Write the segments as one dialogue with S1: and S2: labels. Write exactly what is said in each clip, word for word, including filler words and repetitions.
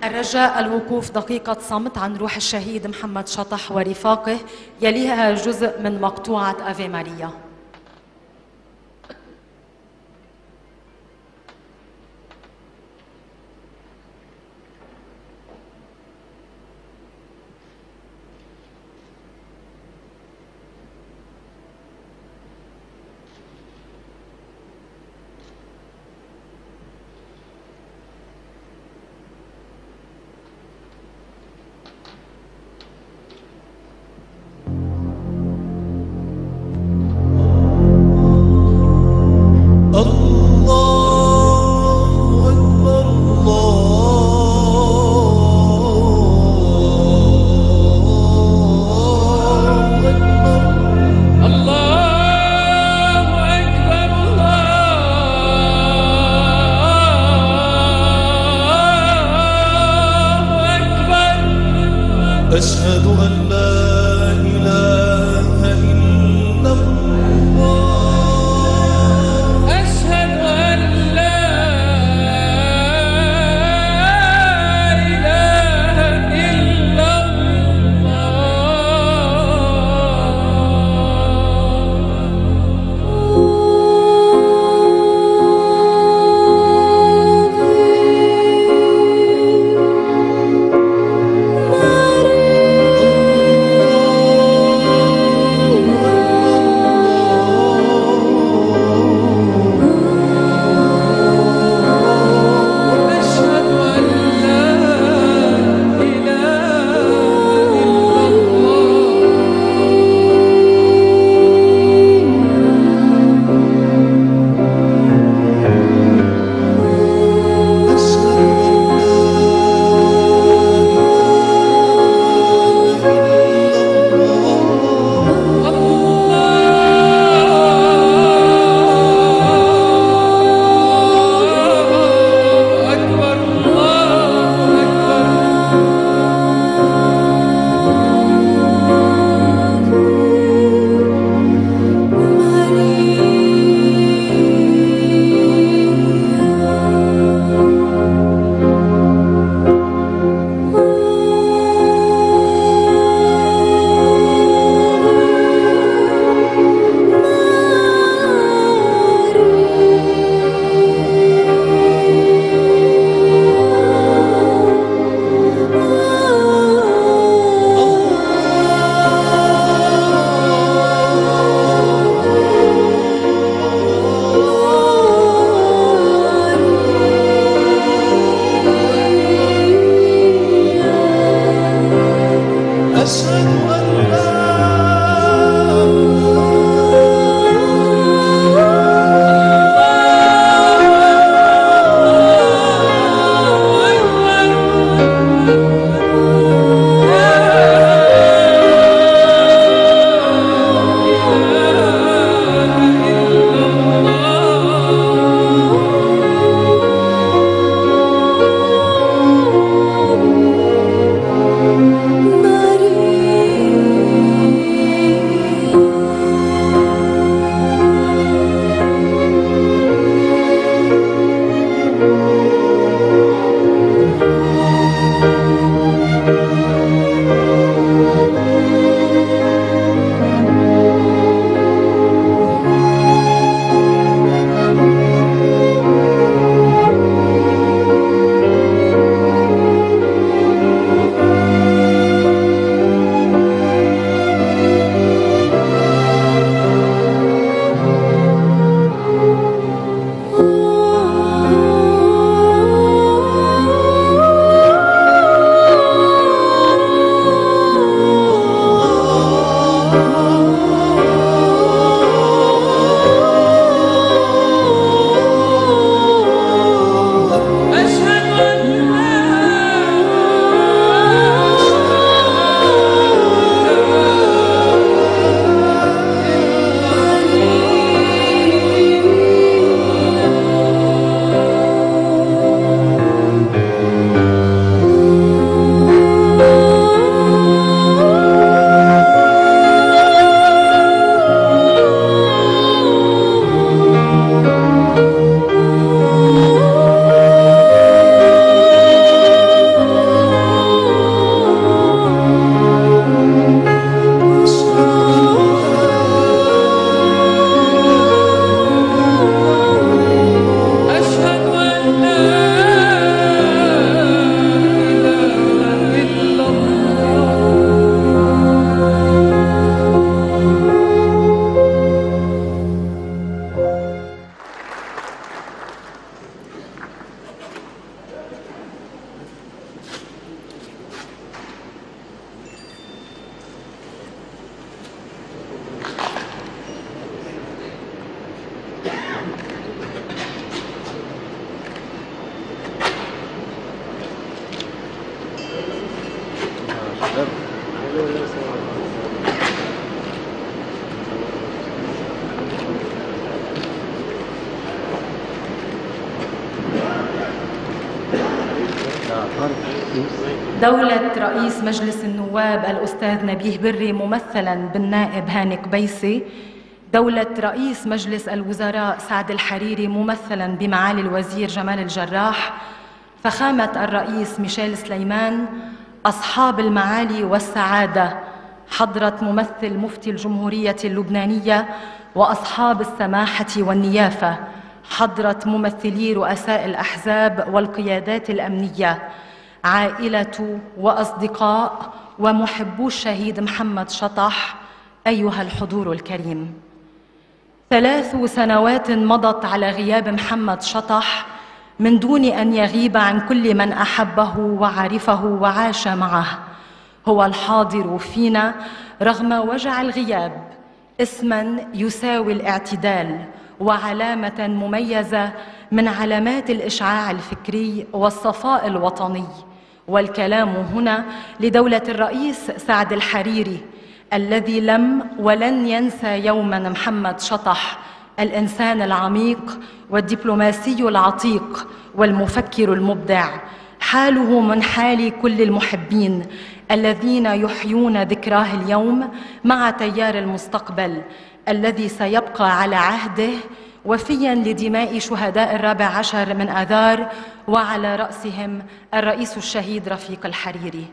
S1: الرجاء الوقوف دقيقة صمت عن روح الشهيد محمد شطح ورفاقه، يليها جزء من مقطوعة أفي ماريا.
S2: أشهد أن لا إله إلا الله.
S3: أشهد أن لا إله إلا
S1: دولة رئيس مجلس النواب الأستاذ نبيه بري ممثلا بالنائب هاني قبيسي، دولة رئيس مجلس الوزراء سعد الحريري ممثلا بمعالي الوزير جمال الجراح، فخامة الرئيس ميشيل سليمان، أصحاب المعالي والسعادة، حضرة ممثل مفتي الجمهورية اللبنانية وأصحاب السماحة والنيافة، حضرة ممثلي رؤساء الأحزاب والقيادات الأمنية، عائلة وأصدقاء ومحبو الشهيد محمد شطح، أيها الحضور الكريم. ثلاث سنوات مضت على غياب محمد شطح من دون أن يغيب عن كل من أحبه وعرفه وعاش معه. هو الحاضر فينا رغم وجع الغياب، اسماً يساوي الاعتدال وعلامة مميزة من علامات الإشعاع الفكري والصفاء الوطني. والكلام هنا لدولة الرئيس سعد الحريري الذي لم ولن ينسى يوماً محمد شطح، الإنسان العميق والدبلوماسي العتيق والمفكر المبدع، حاله من حال كل المحبين الذين يحيون ذكراه اليوم مع تيار المستقبل الذي سيبقى على عهده وفياً لدماء شهداء الرابع عشر من آذار، وعلى رأسهم الرئيس الشهيد رفيق الحريري.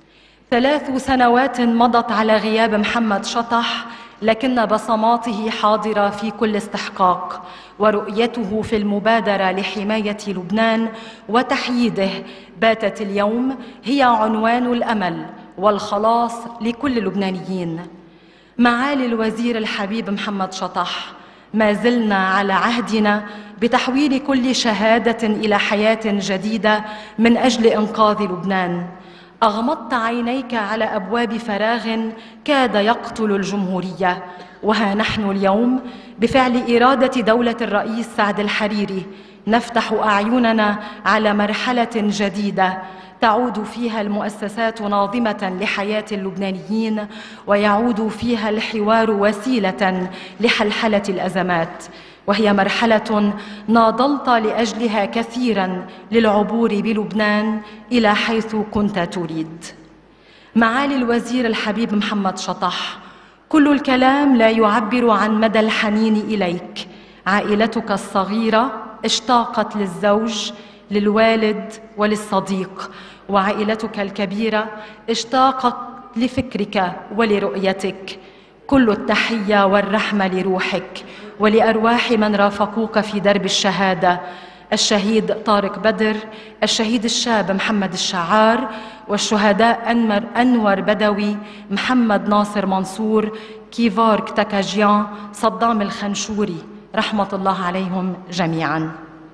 S1: ثلاث سنوات مضت على غياب محمد شطح، لكن بصماته حاضرة في كل استحقاق، ورؤيته في المبادرة لحماية لبنان وتحييده باتت اليوم هي عنوان الأمل والخلاص لكل اللبنانيين. معالي الوزير الحبيب محمد شطح، ما زلنا على عهدنا بتحويل كل شهادة إلى حياة جديدة من أجل إنقاذ لبنان. أغمضت عينيك على أبواب فراغ كاد يقتل الجمهورية، وها نحن اليوم بفعل إرادة دولة الرئيس سعد الحريري نفتح أعيننا على مرحلة جديدة تعود فيها المؤسسات ناظمة لحياة اللبنانيين، ويعود فيها الحوار وسيلة لحلحلة الأزمات، وهي مرحلة ناضلت لأجلها كثيراً للعبور بلبنان إلى حيث كنت تريد. معالي الوزير الحبيب محمد شطح، كل الكلام لا يعبر عن مدى الحنين إليك. عائلتك الصغيرة اشتاقت للزوج، للوالد وللصديق، وعائلتك الكبيرة اشتاقت لفكرك ولرؤيتك. كل التحية والرحمة لروحك ولأرواح من رافقوك في درب الشهادة، الشهيد طارق بدر، الشهيد الشاب محمد الشعار، والشهداء أنور, أنور بدوي، محمد ناصر منصور، كيفار كتاكاجيان، صدام الخنشوري، رحمة الله عليهم جميعاً.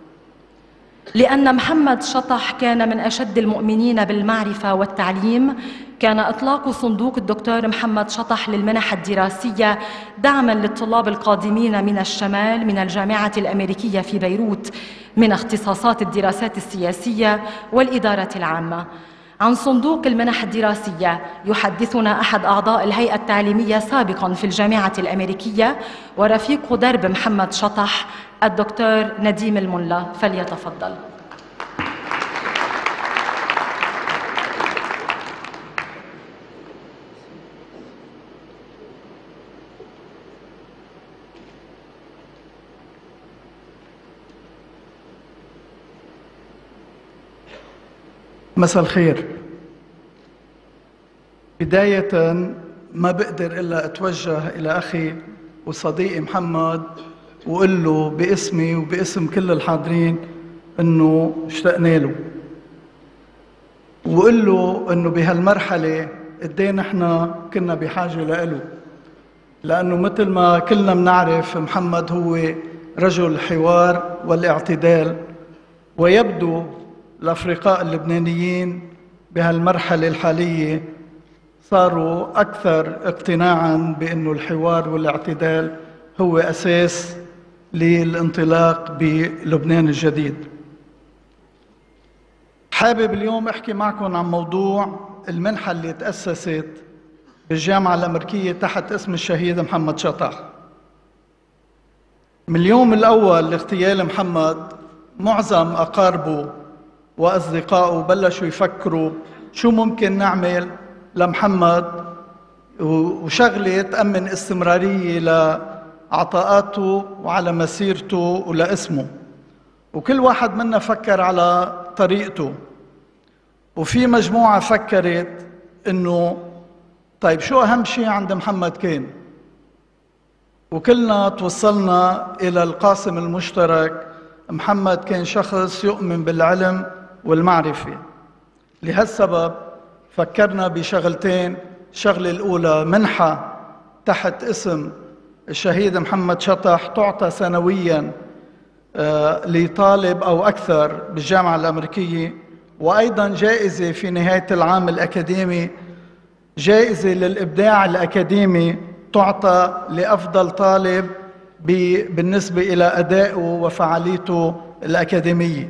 S1: لأن محمد شطح كان من أشد المؤمنين بالمعرفة والتعليم، كان إطلاق صندوق الدكتور محمد شطح للمنح الدراسية دعماً للطلاب القادمين من الشمال من الجامعة الأمريكية في بيروت من اختصاصات الدراسات السياسية والإدارة العامة. عن صندوق المنح الدراسية يحدثنا أحد أعضاء الهيئة التعليمية سابقاً في الجامعة الأمريكية ورفيق درب محمد شطح، الدكتور نديم الملا، فليتفضل.
S4: مساء الخير. بداية ما بقدر إلا أتوجه إلى أخي وصديقي محمد وقل له باسمي وباسم كل الحاضرين إنه اشتقنا له، وقل له إنه بهالمرحلة قديه نحن كنا بحاجة لإله، لأنه مثل ما كلنا بنعرف محمد هو رجل الحوار والاعتدال، ويبدو الأفرقاء اللبنانيين بهالمرحلة الحالية صاروا أكثر اقتناعاً بأنه الحوار والاعتدال هو أساس للانطلاق بلبنان الجديد. حابب اليوم أحكي معكم عن موضوع المنحة اللي تأسست بالجامعة الأمريكية تحت اسم الشهيد محمد شطح. من اليوم الأول لاغتيال محمد معظم أقاربه وأصدقائه بلشوا يفكروا شو ممكن نعمل لمحمد وشغلة تأمن استمرارية لعطاءاته وعلى مسيرته ولاسمه. وكل واحد منا فكر على طريقته، وفي مجموعة فكرت إنه طيب شو أهم شيء عند محمد كان؟ وكلنا توصلنا إلى القاسم المشترك، محمد كان شخص يؤمن بالعلم والمعرفة. لهالسبب فكرنا بشغلتين. الشغلة الأولى منحة تحت اسم الشهيد محمد شطح تعطى سنوياً لطالب أو أكثر بالجامعة الأمريكية، وأيضاً جائزة في نهاية العام الأكاديمي، جائزة للإبداع الأكاديمي تعطى لأفضل طالب بالنسبة إلى أدائه وفعاليته الأكاديمية.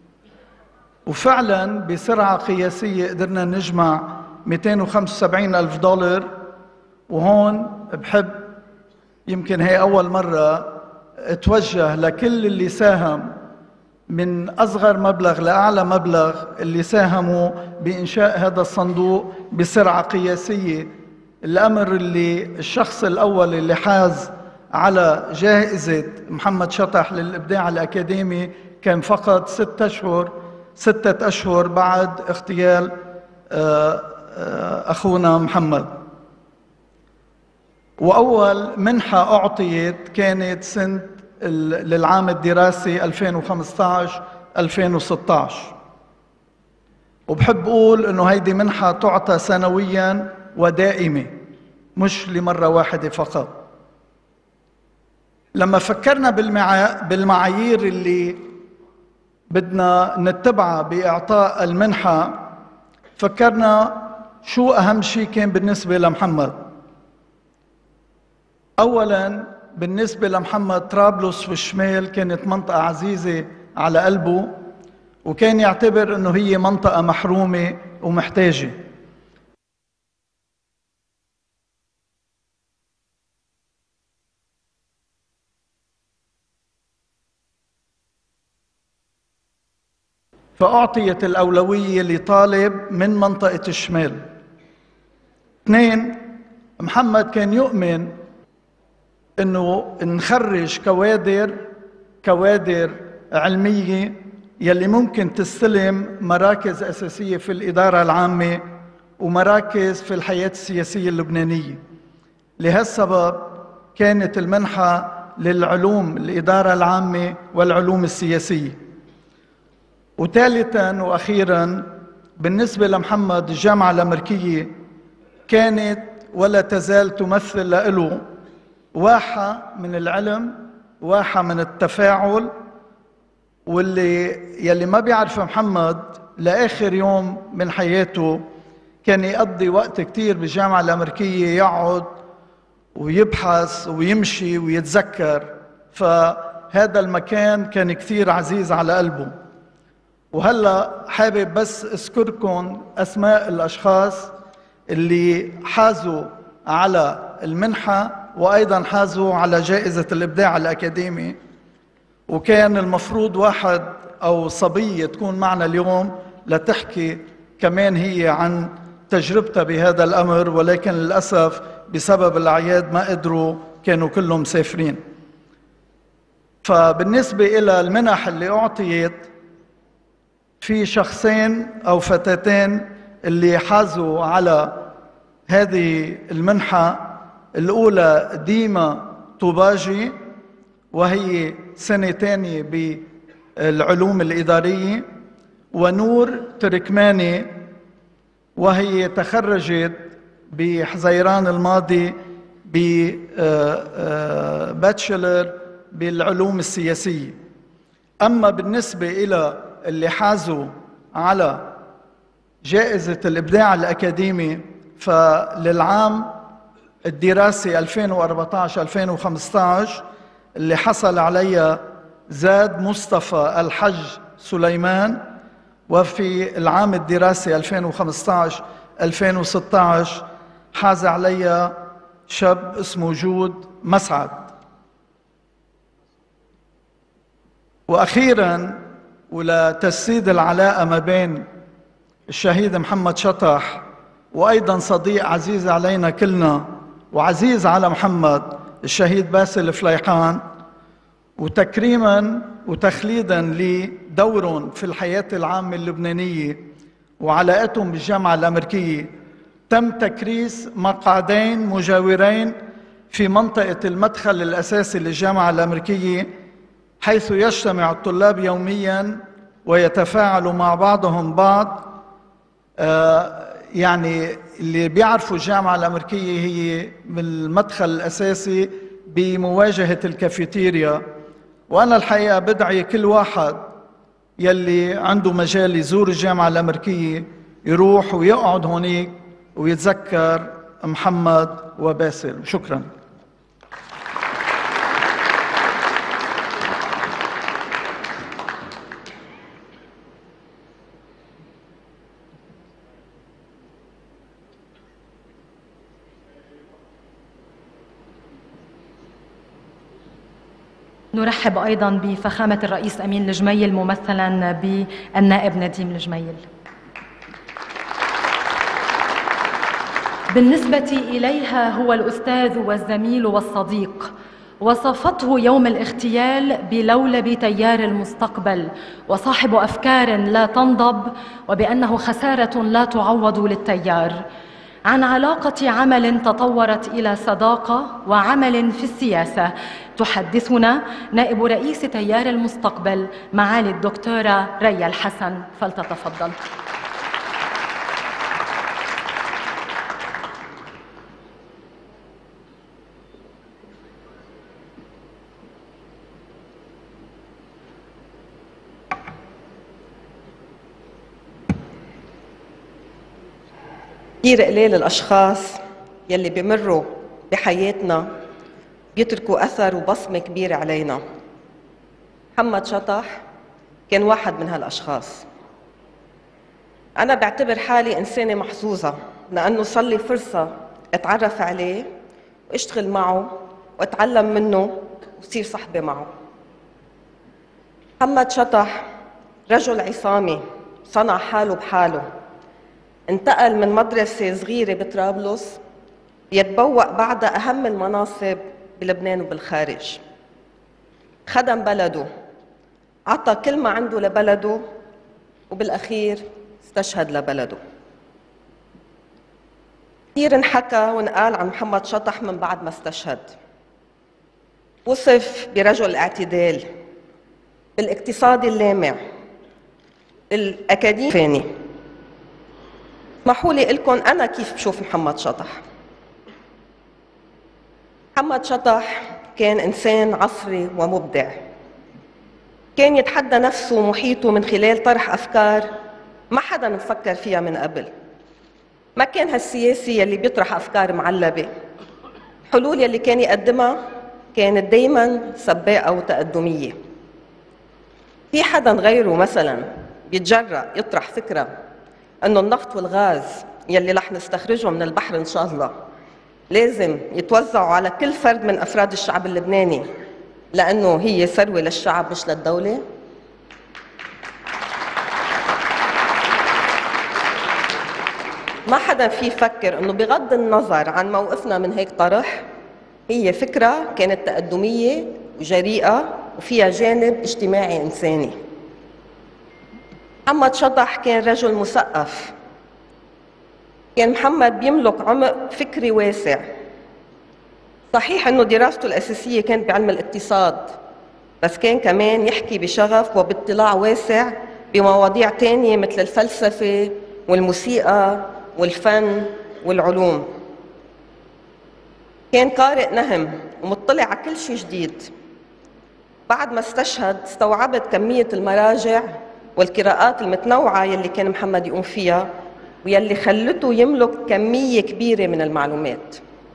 S4: وفعلاً بسرعة قياسية قدرنا نجمع مئتين وخمسة وسبعين ألف دولار. وهون بحب يمكن هي أول مرة اتوجه لكل اللي ساهم من أصغر مبلغ لأعلى مبلغ اللي ساهموا بإنشاء هذا الصندوق بسرعة قياسية. الأمر اللي الشخص الأول اللي حاز على جائزة محمد شطح للإبداع الأكاديمي كان فقط ستة أشهر ستة أشهر بعد اغتيال أخونا محمد. وأول منحة أعطيت كانت سنة للعام الدراسي ألفين وخمسة عشر ألفين وستة عشر. وبحب أقول إنه هيدي منحة تعطى سنوياً ودائمة، مش لمرة واحدة فقط. لما فكرنا بالمعا... بالمعايير اللي بدنا نتبعها بإعطاء المنحة، فكرنا شو أهم شيء كان بالنسبة لمحمد. أولاً بالنسبة لمحمد طرابلس والشمال كانت منطقة عزيزة على قلبه، وكان يعتبر أنه هي منطقة محرومة ومحتاجة. فأعطيت الأولوية لطالب من منطقة الشمال. اثنين، محمد كان يؤمن انه نخرج كوادر كوادر علميه يلي ممكن تستلم مراكز اساسيه في الاداره العامه ومراكز في الحياه السياسيه اللبنانيه. لهالسبب كانت المنحه للعلوم الاداره العامه والعلوم السياسيه. وثالثا واخيرا بالنسبه لمحمد الجامعه الامريكيه كانت ولا تزال تمثل له واحة من العلم، واحة من التفاعل. واللي يلي ما بيعرف محمد لآخر يوم من حياته كان يقضي وقت كتير بالجامعة الأمريكية، يقعد ويبحث ويمشي ويتذكر. فهذا المكان كان كتير عزيز على قلبه. وهلأ حابب بس أذكركم أسماء الأشخاص اللي حازوا على المنحة وأيضاً حازوا على جائزة الإبداع الأكاديمي. وكان المفروض واحد أو صبية تكون معنا اليوم لتحكي كمان هي عن تجربتها بهذا الأمر، ولكن للأسف بسبب الأعياد ما قدروا، كانوا كلهم مسافرين. فبالنسبة إلى المنح اللي أعطيت، في شخصين أو فتاتين اللي حازوا على هذه المنحة. الأولى ديما طوباجي وهي سنة تانية بالعلوم الإدارية، ونور تركماني وهي تخرجت بحزيران الماضي بباتشلر بالعلوم السياسية. أما بالنسبة إلى اللي حازوا على جائزة الإبداع الأكاديمي فللعام الدراسي ألفين وأربعة عشر ألفين وخمسة عشر اللي حصل عليها زاد مصطفى الحج سليمان، وفي العام الدراسي ألفين وخمسة عشر ألفين وستة عشر حاز عليها شاب اسمه جود مسعد. وأخيراً ولتجسيد العلاقة ما بين الشهيد محمد شطح وأيضا صديق عزيز علينا كلنا وعزيز على محمد الشهيد باسل فليحان، وتكريما وتخليدا لدورهم في الحياة العامة اللبنانية وعلاقتهم بالجامعة الأمريكية، تم تكريس مقعدين مجاورين في منطقة المدخل الأساسي للجامعة الأمريكية، حيث يجتمع الطلاب يوميا ويتفاعلوا مع بعضهم بعض. آه يعني اللي بيعرفوا الجامعة الأمريكية هي من المدخل الأساسي بمواجهة الكافيتيريا. وأنا الحقيقة بدعي كل واحد يلي عنده مجال يزور الجامعة الأمريكية يروح ويقعد هونيك ويتذكر محمد وباسل. شكرا.
S1: نرحب أيضا بفخامة الرئيس أمين الجميل ممثلا بالنائب نديم الجميل. بالنسبة إليها هو الأستاذ والزميل والصديق، وصفته يوم الاغتيال بلولب تيار المستقبل وصاحب أفكار لا تنضب، وبأنه خسارة لا تعوض للتيار. عن علاقة عمل تطورت إلى صداقة وعمل في السياسة تحدثنا نائب رئيس تيار المستقبل معالي الدكتورة ريا الحسن، فلتتفضل.
S5: كثير قليل الأشخاص يلي بيمروا بحياتنا بيتركوا أثر وبصمة كبيرة علينا. محمد شطح كان واحد من هالأشخاص. أنا بعتبر حالي إنسانة محظوظة لأنه صار لي فرصة أتعرف عليه وأشتغل معه وأتعلم منه وصير صحبة معه. محمد شطح رجل عصامي صنع حاله بحاله، انتقل من مدرسة صغيرة بطرابلس يتبوأ بعدها أهم المناصب بلبنان وبالخارج. خدم بلده، عطى كل ما عنده لبلده، وبالأخير استشهد لبلده. كثير انحكى وانقال عن محمد شطح من بعد ما استشهد. وصف برجل اعتدال، بالاقتصادي اللامع، الأكاديمي الفاني. اسمحوا لي لكم أنا كيف بشوف محمد شطح. محمد شطح كان إنسان عصري ومبدع، كان يتحدى نفسه ومحيطه من خلال طرح أفكار ما حدا مفكر فيها من قبل. ما كان هالسياسي يلي بيطرح أفكار معلبة، الحلول يلي كان يقدمها كانت دايماً سباقة وتقدمية. في حدا غيره مثلاً بيتجرأ يطرح فكرة أنه النفط والغاز يلي رح نستخرجه من البحر إن شاء الله لازم يتوزعوا على كل فرد من أفراد الشعب اللبناني لأنه هي ثروة للشعب مش للدولة؟ ما حدا فيه يفكر أنه بغض النظر عن موقفنا من هيك طرح هي فكرة كانت تقدمية وجريئة وفيها جانب اجتماعي إنساني. محمد شطح كان رجل مثقف، كان محمد بيملك عمق فكري واسع. صحيح أنه دراسته الأساسية كانت بعلم الاقتصاد، بس كان كمان يحكي بشغف وباطلاع واسع بمواضيع تانية مثل الفلسفة والموسيقى والفن والعلوم. كان قارئ نهم ومطلع على كل شيء جديد. بعد ما استشهد استوعبت كمية المراجع والقراءات المتنوعة يلي كان محمد يقوم فيها ويلي خلته يملك كمية كبيرة من المعلومات.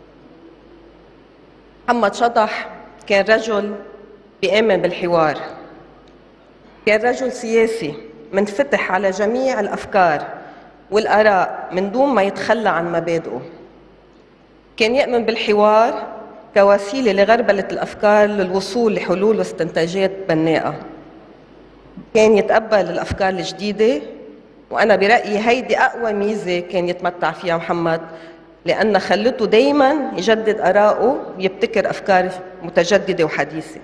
S5: محمد شطح كان رجل بيؤمن بالحوار، كان رجل سياسي منفتح على جميع الأفكار والآراء من دون ما يتخلى عن مبادئه. كان يؤمن بالحوار كوسيلة لغربلة الأفكار للوصول لحلول واستنتاجات بناءة. كان يتقبل الأفكار الجديدة، وأنا برأيي هيدي أقوى ميزة كان يتمتع فيها محمد، لأن خلته دايماً يجدد آراءه ويبتكر أفكار متجددة وحديثة.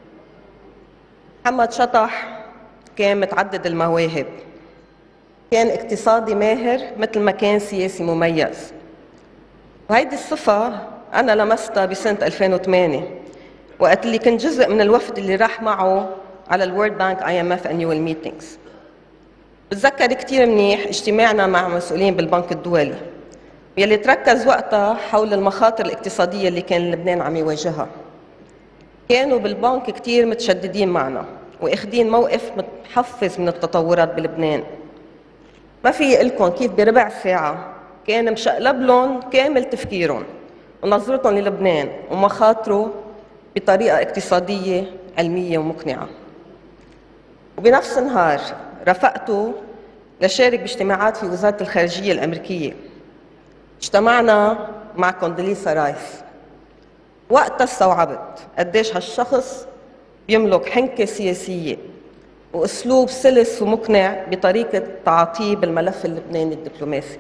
S5: محمد شطح كان متعدد المواهب، كان اقتصادي ماهر مثل ما كان سياسي مميز، وهيدي الصفة أنا لمستها بسنة ألفين وثمانية وقت اللي كنت جزء من الوفد اللي راح معه على الورد بانك آي إم إف annual meetings. بتذكر كتير منيح اجتماعنا مع مسؤولين بالبنك الدولي يلي تركز وقتها حول المخاطر الاقتصادية اللي كان لبنان عم يواجهها. كانوا بالبنك كتير متشددين معنا واخدين موقف متحفز من التطورات بلبنان. ما في لكم كيف بربع ساعة كان مشقلب لهم كامل تفكيرهم ونظرتهم للبنان ومخاطره بطريقة اقتصادية علمية ومقنعة. وبنفس النهار رافقته لشارك باجتماعات في وزارة الخارجية الأمريكية. اجتمعنا مع كوندليسا رايس. وقتها استوعبت قديش هالشخص بيملك حنكة سياسية وأسلوب سلس ومقنع بطريقة تعاطيه بالملف اللبناني الدبلوماسي.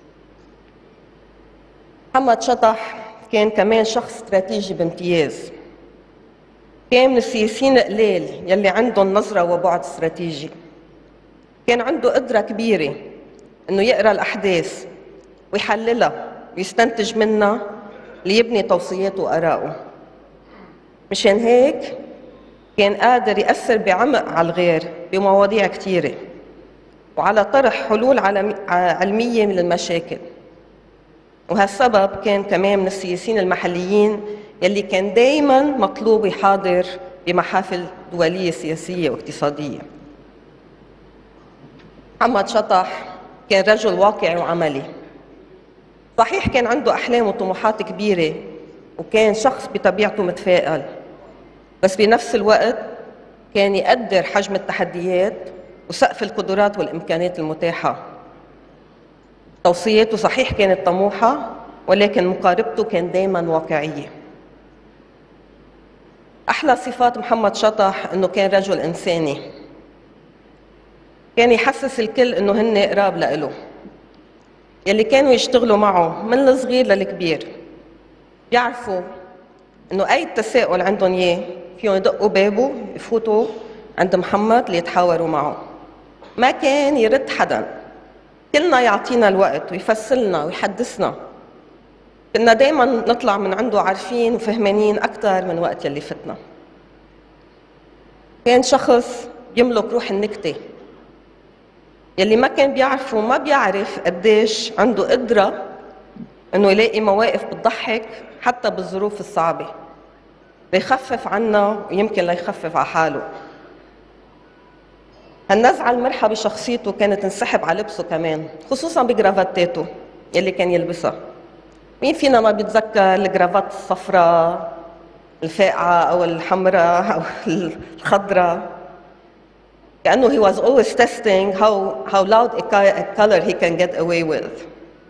S5: محمد شطح كان كمان شخص استراتيجي بامتياز. كان من السياسيين القليل يلي عندهم نظرة وبعد استراتيجي. كان عنده قدرة كبيرة إنه يقرأ الأحداث ويحللها ويستنتج منها ليبني توصياته وآراءه. مشان هيك كان قادر يأثر بعمق على الغير بمواضيع كتيرة وعلى طرح حلول علمية من المشاكل. وهالسبب كان كمان من السياسيين المحليين يلي كان دايماً مطلوب يحاضر بمحافل دولية سياسية واقتصادية. محمد شطح كان رجل واقعي وعملي. صحيح كان عنده أحلام وطموحات كبيرة وكان شخص بطبيعته متفائل، بس بنفس الوقت كان يقدر حجم التحديات وسقف القدرات والإمكانيات المتاحة. توصياته صحيح كانت طموحة، ولكن مقاربته كان دايماً واقعية. أحلى صفات محمد شطح إنه كان رجل إنساني. كان يحسس الكل إنه هن قراب لإله، يلي كانوا يشتغلوا معه من الصغير للكبير بيعرفوا إنه أي تساؤل عندهم إياه فيهم يدقوا بابه يفوتوا عند محمد ليتحاوروا معه. ما كان يرد حدا، كلنا يعطينا الوقت ويفسلنا ويحدثنا. كنا دايما نطلع من عنده عارفين وفهمانين أكثر من وقت يلي فتنا. كان شخص يملك روح النكتة، يلي ما كان بيعرفه ما بيعرف قديش عنده قدرة إنه يلاقي مواقف بتضحك حتى بالظروف الصعبة، ليخفف عنا ويمكن ليخفف على حاله. هالنزعة المرحة بشخصيته كانت تنسحب على لبسه كمان، خصوصاً بجرافاتاته يلي كان يلبسها. مين فينا ما بيتذكر الجرافات الصفراء الفاقعة أو الحمراء أو الخضراء؟ كأنه he was always testing how, how loud a color he can get away with.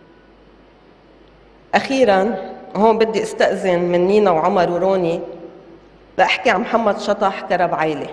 S5: أخيراً هون بدي استأذن من نينا وعمر وروني لأحكي عن محمد شطح كرب عيلة.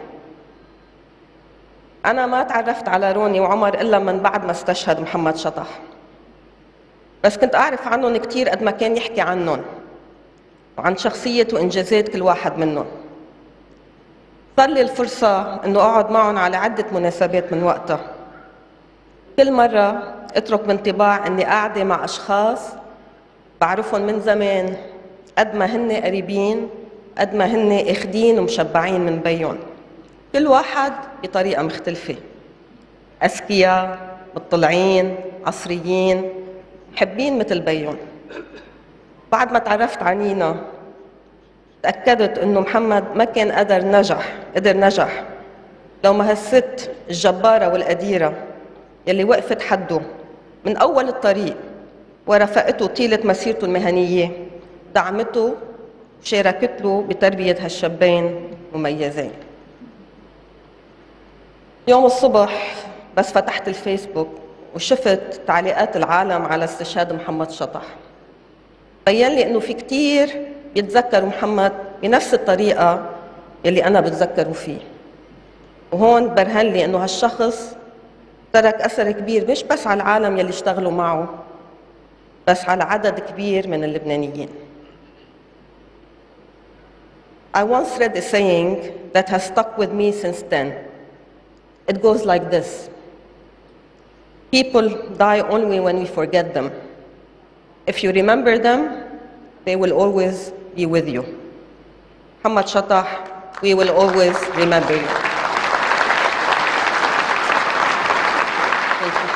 S5: أنا ما تعرفت على روني وعمر إلا من بعد ما استشهد محمد شطح، بس كنت أعرف عنهم كتير قد ما كان يحكي عنهم وعن شخصية وإنجازات كل واحد منهم. صار لي الفرصة إنه أقعد معهم على عدة مناسبات من وقتها. كل مرة أترك بانطباع إني قاعدة مع أشخاص بعرفهم من زمان، قد ما هن قريبين قد ما هن اخدين ومشبعين من بيهم، كل واحد بطريقة مختلفة. أذكياء، مطلعين، عصريين، محبين مثل بيهم. بعد ما تعرفت عنينا تأكدت إنه محمد ما كان قدر نجح قدر نجح لو ما هالست الجبارة والقديرة يلي وقفت حده من أول الطريق ورافقته طيلة مسيرته المهنية، دعمته وشاركت له بتربية هالشابين مميزين. يوم الصبح بس فتحت الفيسبوك وشفت تعليقات العالم على استشهاد محمد شطح، بين لي إنه في كتير بيتذكروا محمد بنفس الطريقة يلي أنا بتذكره فيه. وهون برهن لي إنه هالشخص ترك أثر كبير مش بس على العالم يلي اشتغلوا معه، بس على عدد كبير من اللبنانيين. I once read a saying that has stuck with me since then. It goes like this: people die only when we forget them. If you remember them, they will always be with you. Mohammed Shattah, we will always remember you. Thank you.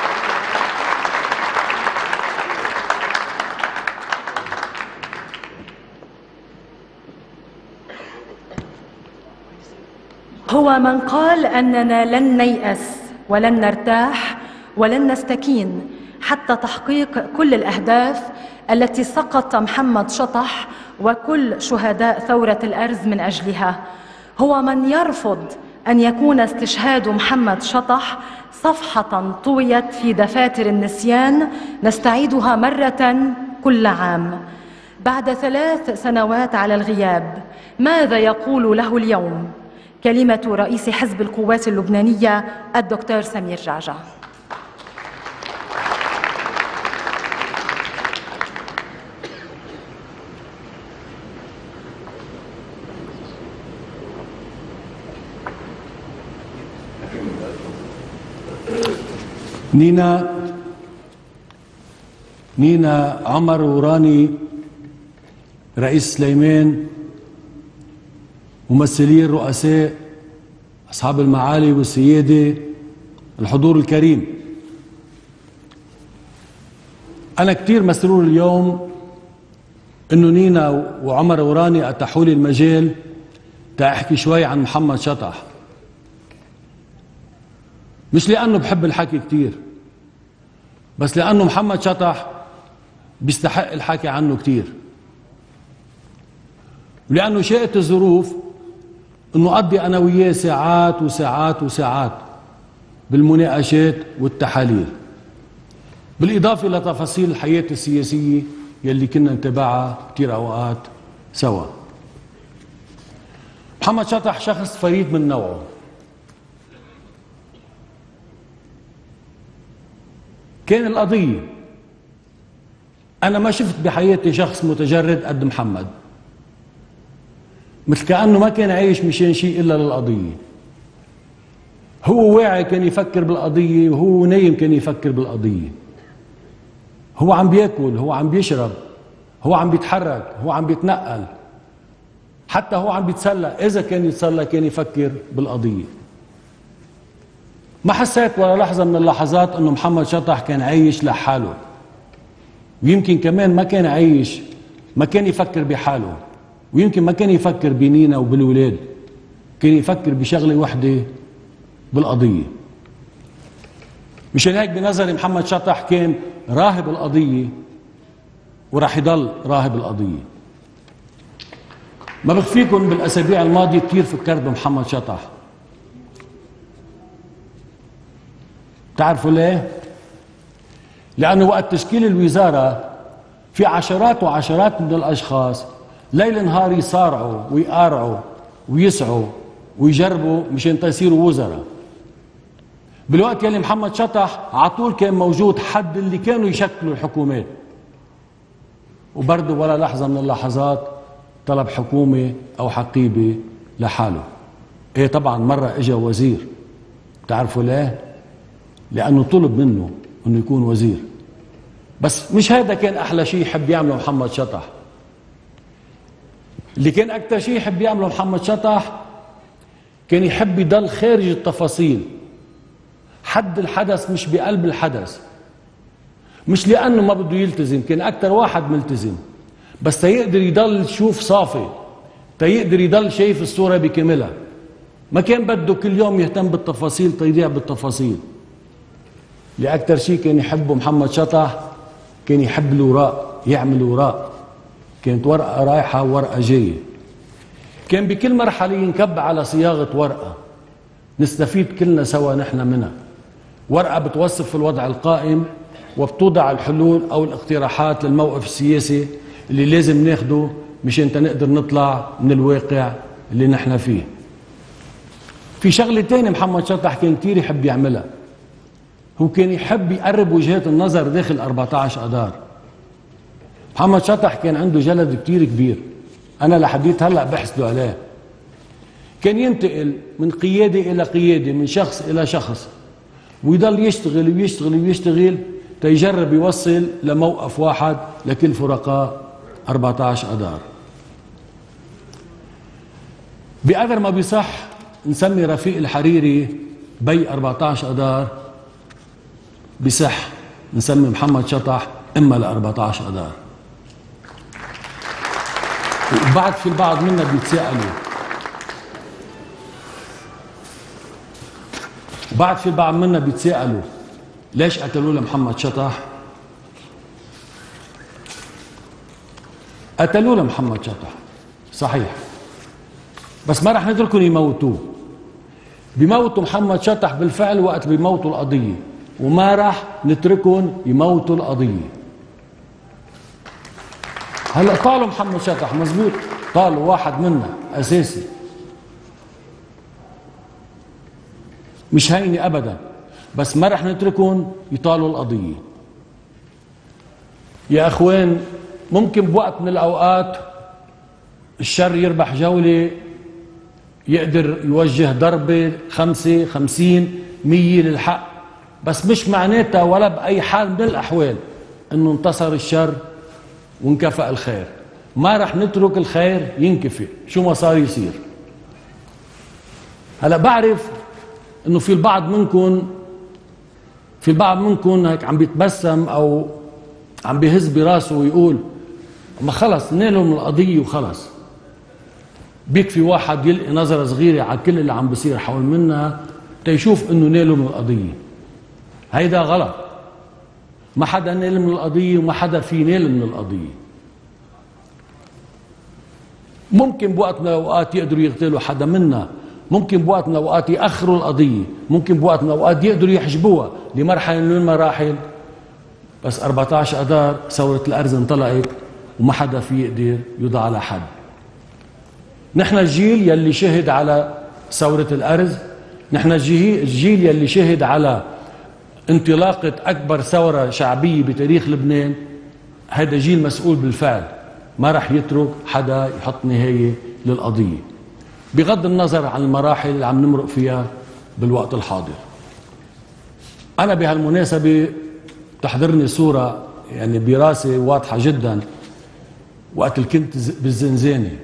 S1: هو من قال أننا لن نيأس ولن نرتاح ولن نستكين حتى تحقيق كل الأهداف التي سقط محمد شطح وكل شهداء ثورة الأرز من أجلها. هو من يرفض أن يكون استشهاد محمد شطح صفحة طويت في دفاتر النسيان نستعيدها مرة كل عام. بعد ثلاث سنوات على الغياب، ماذا يقول له اليوم؟ كلمة رئيس حزب القوات اللبنانية الدكتور سمير جعجع.
S6: نينا نينا عمر وراني، رئيس سليمان، ممثلي الرؤساء، أصحاب المعالي والسيادة، الحضور الكريم، أنا كتير مسرور اليوم إنه نينا وعمر وراني أتاحوا لي المجال تأحكي شوي عن محمد شطح. مش لأنه بحب الحكي كتير، بس لأنه محمد شطح بيستحق الحكي عنه كتير، ولأنه شاءت الظروف إنه قضي أنا وياه ساعات وساعات وساعات بالمناقشات والتحاليل، بالإضافة لتفاصيل الحياة السياسية يلي كنا نتابعها كتير أوقات سوا. محمد شطح شخص فريد من نوعه، كان القضية، أنا ما شفت بحياتي شخص متجرد قد محمد، مثل كأنه ما كان عايش مشان شيء إلا للقضية. هو واعي كان يفكر بالقضية، وهو نايم كان يفكر بالقضية. هو عم بياكل، هو عم بيشرب، هو عم بيتحرك، هو عم بيتنقل، حتى هو عم بيتسلى، إذا كان يتسلى كان يفكر بالقضية. ما حسيت ولا لحظة من اللحظات إنه محمد شطح كان عايش لحاله، ويمكن كمان ما كان عايش، ما كان يفكر بحاله، ويمكن ما كان يفكر بنينا وبالولاد، كان يفكر بشغلة وحدة، بالقضية. مشان هيك بنظري محمد شطح كان راهب القضية، وراح يضل راهب القضية. ما بخفيكم بالأسابيع الماضية كتير فكرت بمحمد شطح. تعرفوا ليه؟ لأنه وقت تشكيل الوزارة في عشرات وعشرات من الأشخاص ليل نهار يصارعوا ويقارعوا ويسعوا ويجربوا مشان يصيروا وزراء، بالوقت يلي محمد شطح عطول كان موجود حد اللي كانوا يشكلوا الحكومات، وبرضه ولا لحظة من اللحظات طلب حكومة أو حقيبة لحاله. إيه طبعا مرة إجا وزير. تعرفوا ليه؟ لأنه طلب منه أنه يكون وزير. بس مش هذا كان أحلى شيء يحب يعمله محمد شطح. اللي كان أكتر شيء يحب يعمله محمد شطح كان يحب يضل خارج التفاصيل، حد الحدث مش بقلب الحدث. مش لأنه ما بده يلتزم، كان أكتر واحد ملتزم، بس تيقدر يضل يشوف صافي، تيقدر يضل شايف الصورة بكاملها. ما كان بده كل يوم يهتم بالتفاصيل تيضيع بالتفاصيل. اللي أكتر شيء كان يحبه محمد شطح كان يحب الوراق، يعمل وراق، كانت ورقة رايحة وورقة جاية. كان بكل مرحلة ينكب على صياغة ورقة نستفيد كلنا سوا نحن منها، ورقة بتوصف الوضع القائم وبتوضع الحلول أو الاقتراحات للموقف السياسي اللي لازم ناخده مشان نقدر نطلع من الواقع اللي نحن فيه. في شغلة تانية محمد شطح كان كتير يحب يعملها، هو كان يحب يقرب وجهات النظر داخل أربعة عشر أدار. محمد شطح كان عنده جلد كتير كبير، أنا لحديت هلأ بحسده عليه. كان ينتقل من قيادة إلى قيادة، من شخص إلى شخص، ويضل يشتغل ويشتغل ويشتغل تيجرب يوصل لموقف واحد لكل فرقاء أربعة عشر أدار. بقدر ما بيصح نسمي رفيق الحريري بي أربعة عشر أدار، بصح نسمي محمد شطح إما ل أربعة عشر أدار. وبعد في البعض منا بيتساءلوا وبعد في البعض منا بيتساءلوا ليش قتلوا لمحمد شطح؟ قتلوا لمحمد شطح صحيح، بس ما رح نتركهم يموتوه. بيموتوا محمد شطح بالفعل وقت بيموتوا القضية، وما رح نتركهم يموتوا القضية. هلا طالوا محمد شطح مزبوط، طالوا واحد منا أساسي، مش هيني أبدا، بس ما رح نتركهم يطالوا القضية. يا أخوان، ممكن بوقت من الأوقات الشر يربح جولة، يقدر يوجه ضربة خمسة خمسين مية للحق، بس مش معناتها ولا بأي حال من الأحوال إنه انتصر الشر وانكفأ الخير. ما رح نترك الخير ينكفئ شو ما صار يصير. هلا بعرف إنه في البعض منكم في البعض منكم هيك عم بيتبسم أو عم بيهز براسه ويقول ما خلص نالوا من القضية وخلص، بيكفي واحد يلقي نظرة صغيرة على كل اللي عم بيصير حول منها تيشوف انه نالوا من القضية. هيدا غلط، ما حدا نال من القضية وما حدا في نال من القضية. ممكن بوقت من الأوقات يقدروا يقتلوا حدا منا، ممكن بوقت من الأوقات يأخروا القضية، ممكن بوقت من الأوقات يقدروا يحجبوها لمرحلة من المراحل، بس أربعة عشر أدار ثورة الأرز انطلقت وما حدا في يقدر يوضع على حد. نحن الجيل يلي شهد على ثورة الأرز، نحن الجيل يلي شهد على انطلاقة أكبر ثورة شعبية بتاريخ لبنان. هذا جيل مسؤول بالفعل، ما رح يترك حدا يحط نهاية للقضية بغض النظر عن المراحل اللي عم نمرق فيها بالوقت الحاضر. أنا بهالمناسبة تحضرني صورة يعني براسي واضحة جدا وقت اللي كنت بالزنزانة.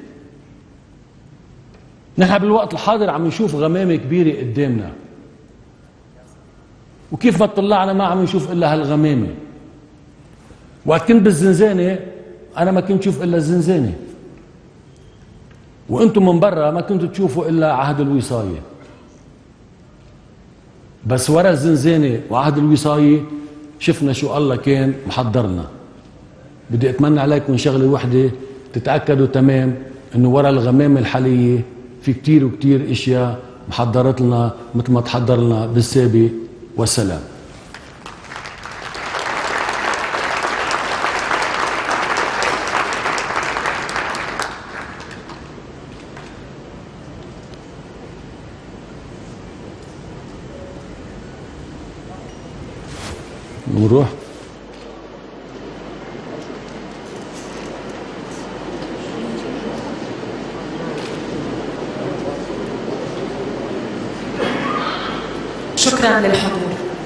S6: نحن بالوقت الحاضر عم نشوف غمامة كبيرة قدامنا، وكيف ما طلعنا ما عم نشوف إلا هالغمامة. وقت كنت بالزنزانة أنا ما كنت شوف إلا الزنزانة، وأنتم من برا ما كنتوا تشوفوا إلا عهد الوصاية. بس ورا الزنزانة وعهد الوصاية شفنا شو الله كان محضرنا. بدي أتمنى عليكم شغلة وحدة، تتأكدوا تمام إنه ورا الغمامة الحالية في كتير وكتير اشياء محضرت لنا مثل ما تحضر لنا بالسابق. والسلام. نروح
S1: شكرا للحضور.